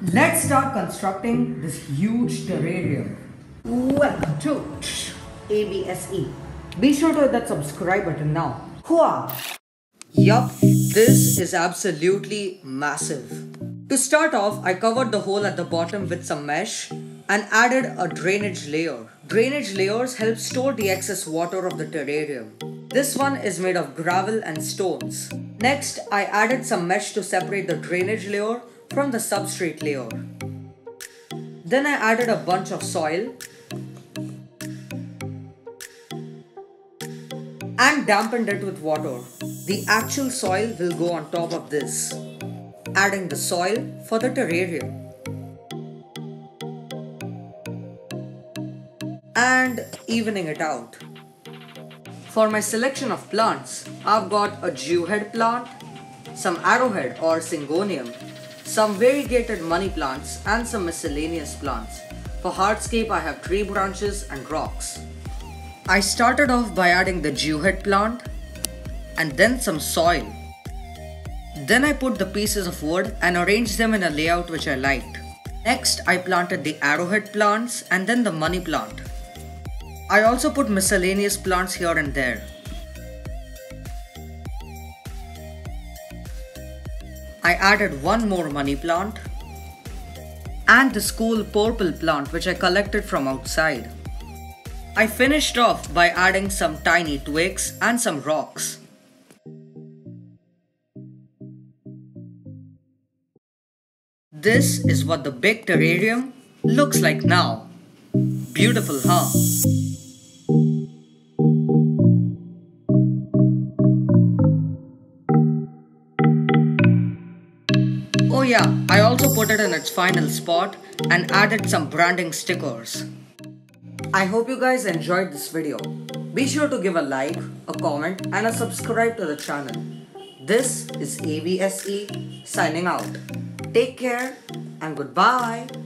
Let's start constructing this huge terrarium. Welcome to ABSE. Be sure to hit that subscribe button now. Hua! Yup, this is absolutely massive. To start off, I covered the hole at the bottom with some mesh and added a drainage layer. Drainage layers help store the excess water of the terrarium. This one is made of gravel and stones. Next, I added some mesh to separate the drainage layer from the substrate layer. Then I added a bunch of soil and dampened it with water. The actual soil will go on top of this, adding the soil for the terrarium. And evening it out. For my selection of plants, I've got a jewhead plant, some arrowhead or syngonium, some variegated money plants and some miscellaneous plants. For hardscape, I have tree branches and rocks. I started off by adding the jewhead plant and then some soil. Then I put the pieces of wood and arranged them in a layout which I liked. Next, I planted the arrowhead plants and then the money plant. I also put miscellaneous plants here and there. I added one more money plant and this cool purple plant which I collected from outside. I finished off by adding some tiny twigs and some rocks. This is what the big terrarium looks like now. Beautiful, huh? Oh yeah, I also put it in its final spot and added some branding stickers. I hope you guys enjoyed this video. Be sure to give a like, a comment and a subscribe to the channel. This is ABSE signing out. Take care and goodbye.